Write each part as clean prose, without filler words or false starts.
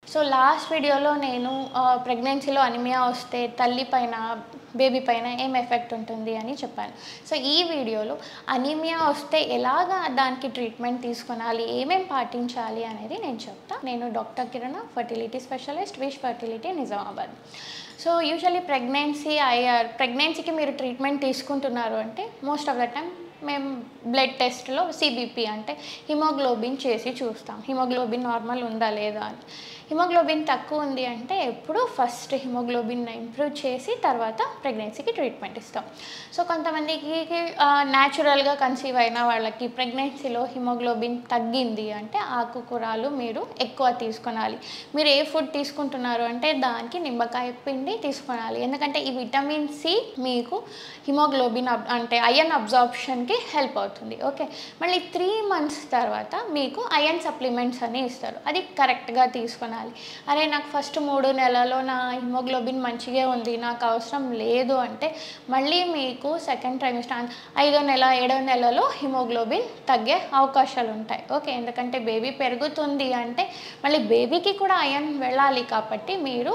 So last వీడియోలో నేను ప్రెగ్నెన్సీలో అనిమియా వస్తే తల్లి పైన బేబీ పైన ఏం ఎఫెక్ట్ ఉంటుంది అని చెప్పాను. సో ఈ వీడియోలో అనిమియా వస్తే ఎలాగా దానికి ట్రీట్మెంట్ తీసుకోవాలి, ఏమేం పాటించాలి అనేది నేను చెప్తాను. నేను doctor Kiran, fertility specialist, wish fertility, Nizamabad. So usually ప్రెగ్నెన్సీకి మీరు ట్రీట్మెంట్ తీసుకుంటున్నారు అంటే మోస్ట్ ఆఫ్ ద టైం మేము బ్లడ్ టెస్ట్లో సిబిపి అంటే హిమోగ్లోబిన్ చేసి చూస్తాం, హిమోగ్లోబిన్ నార్మల్ ఉందా లేదా అని. హిమోగ్లోబిన్ తక్కువ ఉంది అంటే ఎప్పుడు ఫస్ట్ హిమోగ్లోబిన్ ఇంప్రూవ్ చేసి తర్వాత ప్రెగ్నెన్సీకి ట్రీట్మెంట్ ఇస్తాం. సో కొంతమందికి న్యాచురల్గా కన్సీవ్ అయిన వాళ్ళకి ప్రెగ్నెన్సీలో హిమోగ్లోబిన్ తగ్గింది అంటే ఆకుకూరలు మీరు ఎక్కువ తీసుకోవాలి. మీరు ఏ ఫుడ్ తీసుకుంటున్నారు అంటే దానికి నిమ్మకాయ పిండి తీసుకోవాలి, ఎందుకంటే ఈ విటమిన్ సి మీకు హిమోగ్లోబిన్ అంటే అయన్ అబ్జార్ప్షన్కి హెల్ప్ అవుతుంది. ఓకే, మళ్ళీ 3 months తర్వాత మీకు అయన్ సప్లిమెంట్స్ అని ఇస్తారు, అది కరెక్ట్గా తీసుకున్నాను. అరే నాకు ఫస్ట్ 3 నెలల్లో నా హిమోగ్లోబిన్ మంచిగా ఉంది, నాకు అవసరం లేదు అంటే మళ్ళీ మీకు సెకండ్ ట్రైమిస్టర్ 5వ నెల 7వ నెలలో హిమోగ్లోబిన్ తగ్గే అవకాశాలు ఉంటాయి. ఓకే, ఎందుకంటే బేబీ పెరుగుతుంది అంటే మళ్ళీ బేబీకి కూడా అయన్ వెళ్ళాలి కాబట్టి మీరు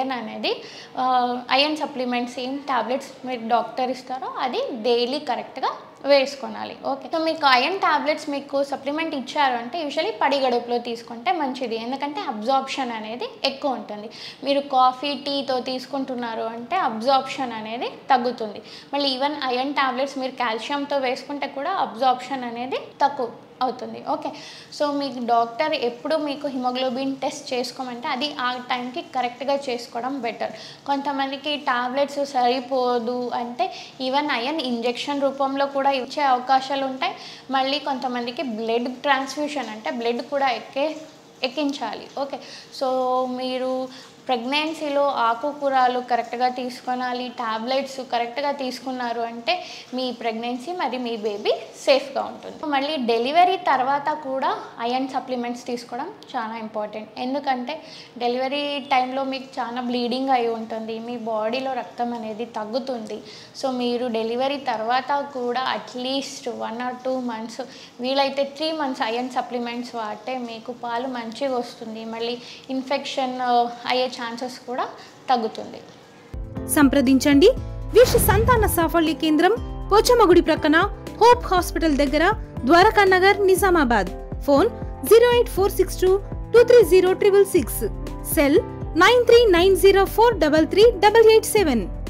అయన్ సప్లిమెంట్స్ ఏం టాబ్లెట్స్ మీరు డాక్టర్ ఇస్తారో అది డైలీ కరెక్ట్గా వేసుకోవాలి. ఓకే, సో మీకు అయన్ టాబ్లెట్స్ మీకు సప్లిమెంట్ ఇచ్చారు అంటే యూజువల్లీ పడి గడుపులో తీసుకుంటే మంచిది, ఎందుకంటే అబ్జార్ప్షన్ అనేది ఎక్కువ ఉంటుంది. మీరు కాఫీ టీతో తీసుకుంటున్నారు అంటే అబ్జార్ప్షన్ అనేది తగ్గుతుంది. మళ్ళీ ఈవెన్ అయన్ టాబ్లెట్స్ మీరు కాల్షియంతో వేసుకుంటే కూడా అబ్జార్ప్షన్ అనేది తక్కువ అవుతుంది. ఓకే, సో మీకు డాక్టర్ ఎప్పుడు మీకు హిమోగ్లోబిన్ టెస్ట్ చేసుకోమంటే అది ఆ టైంకి కరెక్ట్గా చేసుకోవడం బెటర్. కొంతమందికి టాబ్లెట్స్ సరిపోదు అంటే ఈవెన్ అయన్ ఇంజెక్షన్ రూపంలో కూడా ఇచ్చే అవకాశాలు ఉంటాయి. మళ్ళీ కొంతమందికి బ్లడ్ ట్రాన్స్ఫ్యూషన్ అంటే బ్లడ్ కూడా ఎక్కించాలి. ఓకే, సో మీరు ప్రెగ్నెన్సీలో ఆకుకూరలు కరెక్ట్గా తీసుకోవాలి, టాబ్లెట్స్ కరెక్ట్గా తీసుకున్నారు అంటే మీ ప్రెగ్నెన్సీ మరి మీ బేబీ సేఫ్గా ఉంటుంది. మళ్ళీ డెలివరీ తర్వాత కూడా అయన్ సప్లిమెంట్స్ తీసుకోవడం చాలా ఇంపార్టెంట్, ఎందుకంటే డెలివరీ టైంలో మీకు చాలా బ్లీడింగ్ అయి ఉంటుంది, మీ బాడీలో రక్తం అనేది తగ్గుతుంది. సో మీరు డెలివరీ తర్వాత కూడా అట్లీస్ట్ 1 or 2 months వీలైతే 3 months అయన్ సప్లిమెంట్స్ వాడితే మీకు పాలు మంచిగా వస్తుంది, మళ్ళీ ఇన్ఫెక్షన్ అయ్యే ఛాన్సెస్ కూడా తగ్గుతుంది. సంప్రదించండి విష్ సంతాన సాఫల్య కేంద్రం, పోచమ్మగుడి ప్రక్కన, హోప్ హాస్పిటల్ దగ్గర, ద్వారకా నగర్, నిజామాబాద్. Phone 08462230666, cell 9390433887.